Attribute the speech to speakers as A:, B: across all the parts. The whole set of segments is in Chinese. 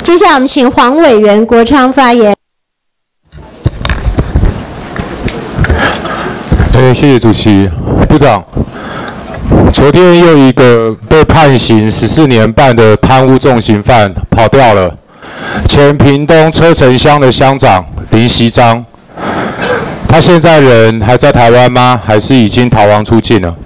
A: 接下来我们请黄委员国昌发言。
B: 谢谢主席。部长，昨天又一个被判刑14年半的贪污重刑犯跑掉了，前屏东车城乡的乡长林锡章，他现在人还在台湾吗？还是已经逃亡出境了？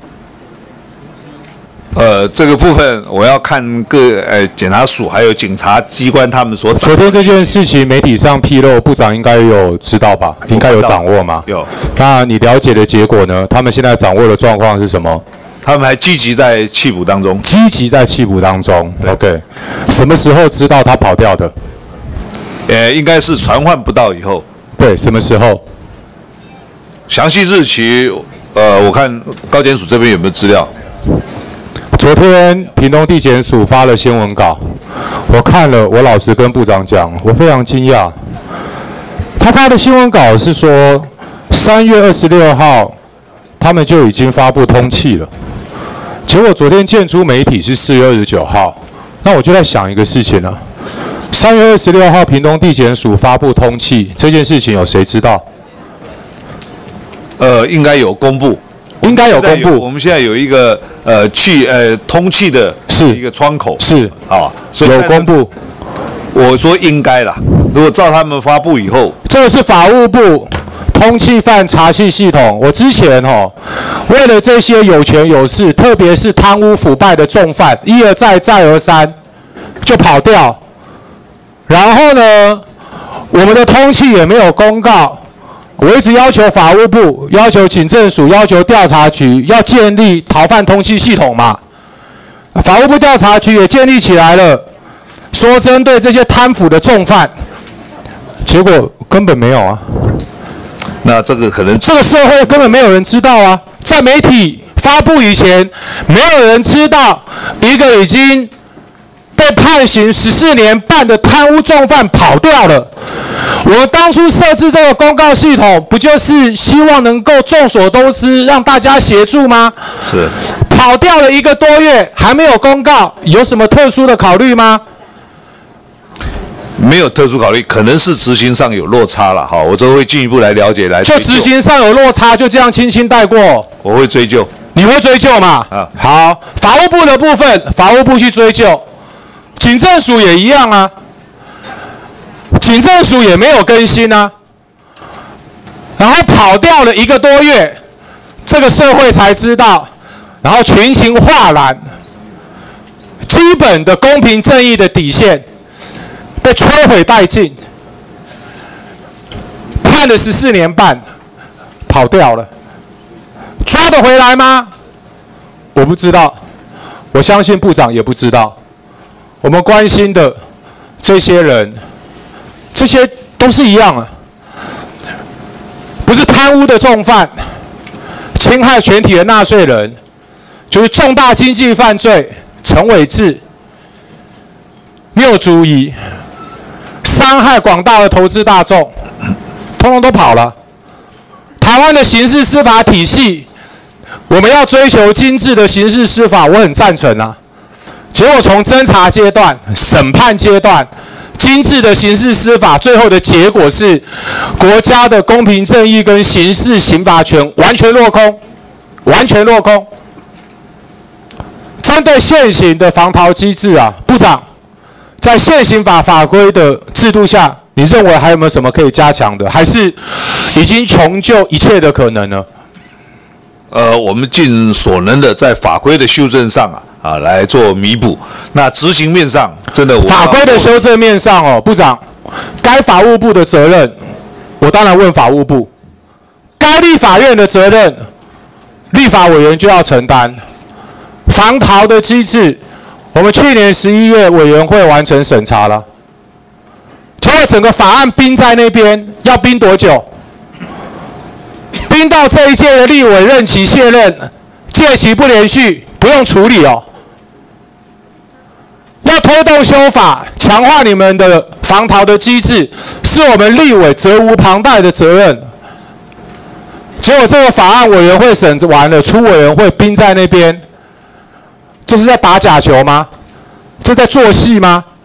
C: 这个部分我要看检察署还有警察机关他们所。
B: 昨天这件事情媒体上披露，部长应该有知道吧？应该有掌握吗？
C: 有。
B: 那你了解的结果呢？他们现在掌握的状况是什么？
C: 他们还积极在缉捕当中。
B: 积极在缉捕当中。OK。什么时候知道他跑掉的？
C: 应该是传唤不到以后。
B: 对，什么时候？
C: 详细日期，我看高检署这边有没有资料。
B: 昨天屏东地检署发了新闻稿，我看了，我老实跟部长讲，我非常惊讶。他发的新闻稿是说，3月26号他们就已经发布通缉了，结果昨天见诸媒体是4月29号，那我就在想一个事情了：3月26号屏东地检署发布通缉这件事情，有谁知道？
C: 应该有公布。
B: 应该有公布。
C: 我们现在有一个通缉的一个窗口
B: 是
C: 啊，所以
B: 有公布。
C: 我说应该啦，如果照他们发布以后，
B: 这个是法务部通缉犯查缉系统。我之前为了这些有权有势，特别是贪污腐败的重犯，一而再再而三就跑掉，然后呢，我们的通缉也没有公告。我一直要求法务部、要求警政署、要求调查局要建立逃犯通缉系统嘛。法务部调查局也建立起来了，说针对这些贪腐的重犯，结果根本没有啊。
C: 那这个可能
B: 这个社会根本没有人知道啊，在媒体发布以前，没有人知道一个已经被判刑14年半的贪污重犯跑掉了。我们当初设置这个公告系统，不就是希望能够众所周知，让大家协助吗？
C: 是。
B: 跑掉了1个多月，还没有公告，有什么特殊的考虑吗？
C: 没有特殊考虑，可能是执行上有落差了。好，我这会进一步来了解来。
B: 就执行上有落差，就这样轻轻带过？
C: 我会追究。
B: 你会追究嘛？啊，好，法务部的部分，法务部去追究，警政署也一样啊。警政署也没有更新啊，然后跑掉了1个多月，这个社会才知道，然后群情哗然，基本的公平正义的底线被摧毁殆尽，判了14年半，跑掉了，抓得回来吗？我不知道，我相信部长也不知道，我们关心的这些人。这些都是一样啊，不是贪污的重犯，侵害全体的纳税人，就是重大经济犯罪，陈伟志、缪竹仪，伤害广大的投资大众，通通都跑了。台湾的刑事司法体系，我们要追求精致的刑事司法，我很赞成啊。结果从侦查阶段、审判阶段。精致的刑事司法，最后的结果是国家的公平正义跟刑事刑罚权完全落空，完全落空。针对现行的防逃机制啊，部长，在现行法规的制度下，你认为还有没有什么可以加强的？还是已经穷究一切的可能呢？
C: 我们尽所能的在法规的修正上来做弥补。那执行面上，真的
B: 法规的修正面上部长，该法务部的责任，我当然问法务部；该立法院的责任，立法委员就要承担。防逃的机制，我们去年11月委员会完成审查了，结果整个法案冰在那边，要冰多久？冰到这一届的立委任期卸任，届期不连续，不用处理哦。要推动修法，强化你们的防逃的机制，是我们立委责无旁贷的责任。结果这个法案委员会审完了，出委员会冰在那边，这是在打假球吗？这在做戏吗？